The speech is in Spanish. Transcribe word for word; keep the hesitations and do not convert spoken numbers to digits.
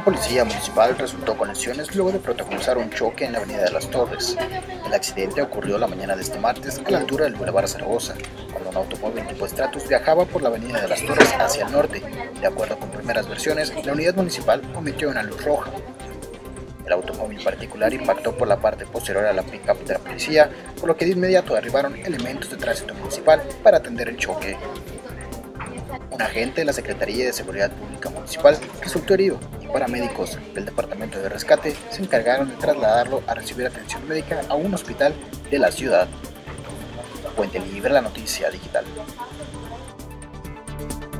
Un policía municipal resultó con lesiones luego de protagonizar un choque en la avenida de las Torres. El accidente ocurrió la mañana de este martes a la altura del Boulevard Zaragoza, cuando un automóvil tipo Stratus viajaba por la avenida de las Torres hacia el norte. De acuerdo con primeras versiones, la unidad municipal omitió una luz roja. El automóvil particular impactó por la parte posterior a la pick-up de la policía, por lo que de inmediato arribaron elementos de tránsito municipal para atender el choque. Un agente de la Secretaría de Seguridad Pública Municipal resultó herido y paramédicos del Departamento de Rescate se encargaron de trasladarlo a recibir atención médica a un hospital de la ciudad. Fuente Libre, la noticia digital.